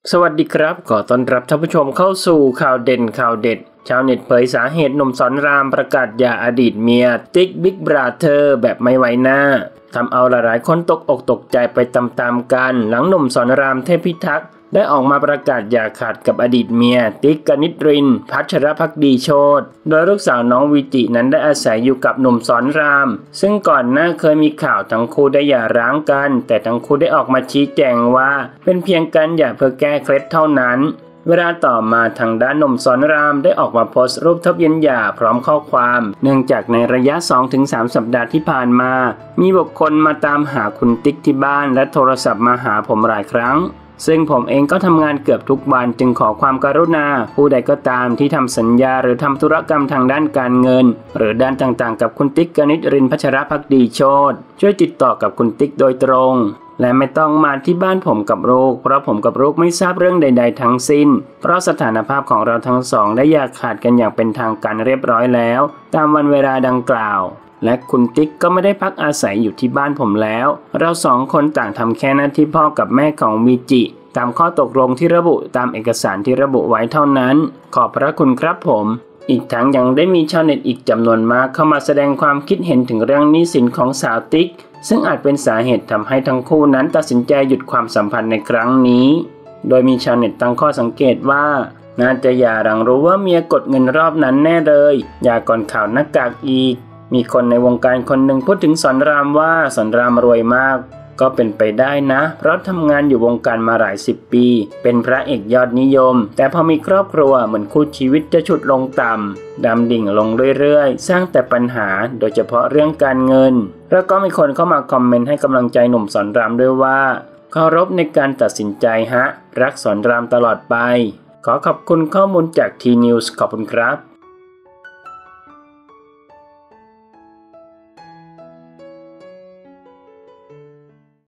สวัสดีครับขอต้อนรับท่านผู้ชมเข้าสู่ข่าวเด่นข่าวเด็ดชาวเน็ตเผยสาเหตุหนุ่มสอนรามประกาศหย่าอดีตเมียติ๊กบิ๊กบราเธอร์แบบไม่ไว้หน้าทำเอาหลายๆคนตกอกตกใจไปตามๆกันหลังหนุ่มสอนรามเทพิทักษ์ได้ออกมาประกาศหย่าขาดกับอดีตเมียติ๊กกนิษฐ์รินพัชรภักดีโชติโดยลูกสาวน้องวิจินั้นได้อาศัยอยู่กับหนุ่มสอนรามซึ่งก่อนหน้าเคยมีข่าวทั้งคู่ได้หย่าร้างกันแต่ทั้งคู่ได้ออกมาชี้แจงว่าเป็นเพียงการหย่าเพื่อแก้เคล็ดเท่านั้นเวลาต่อมาทางด้านหนุ่มสอนรามได้ออกมาโพสต์รูปทะเบียนหย่าพร้อมข้อความเนื่องจากในระยะ 2-3 สัปดาห์ที่ผ่านมามีบุคคลมาตามหาคุณติ๊กที่บ้านและโทรศัพท์มาหาผมหลายครั้งซึ่งผมเองก็ทำงานเกือบทุกวันจึงขอความกรุณาผู้ใดก็ตามที่ทำสัญญาหรือทำธุรกรรมทางด้านการเงินหรือด้านต่างๆกับคุณติ๊กกนิษฐ์รินพัชรภักดีโชติช่วยติดต่อกับคุณติ๊กโดยตรงและไม่ต้องมาที่บ้านผมกับลูกเพราะผมกับลูกไม่ทราบเรื่องใดๆทั้งสิ้นเพราะสถานภาพของเราทั้งสองได้อย่าขาดกันอย่างเป็นทางการเรียบร้อยแล้วตามวันเวลาดังกล่าวและคุณติ๊กก็ไม่ได้พักอาศัยอยู่ที่บ้านผมแล้วเราสองคนต่างทำแค่หน้าที่พ่อกับแม่ของวิจิตามข้อตกลงที่ระบุตามเอกสารที่ระบุไว้เท่านั้นขอบพระคุณครับผมอีกทั้งยังได้มีชาวเน็ตอีกจำนวนมากเข้ามาแสดงความคิดเห็นถึงเรื่องหนี้สินของสาวติ๊กซึ่งอาจเป็นสาเหตุทำให้ทั้งคู่นั้นตัดสินใจหยุดความสัมพันธ์ในครั้งนี้โดยมีชาวเน็ตตั้งข้อสังเกตว่าน่าจะหย่าหลังรู้ว่าเมียกดเงินรอบนั้นแน่เลยหย่าก่อนข่าวหน้ากากอีกมีคนในวงการคนหนึ่งพูดถึงสอนรามว่าสอนรามรวยมากก็เป็นไปได้นะเพราะทำงานอยู่วงการมาหลาย10 ปีเป็นพระเอกยอดนิยมแต่พอมีครอบครัวเหมือนคู่ชีวิตจะฉุดลงต่ำดำดิ่งลงเรื่อยๆสร้างแต่ปัญหาโดยเฉพาะเรื่องการเงินแล้วก็มีคนเข้ามาคอมเมนต์ให้กำลังใจหนุ่มสอนรามด้วยว่าเคารพในการตัดสินใจฮะรักสอนรามตลอดไปขอขอบคุณข้อมูลจากทีนิวส์ขอบคุณครับ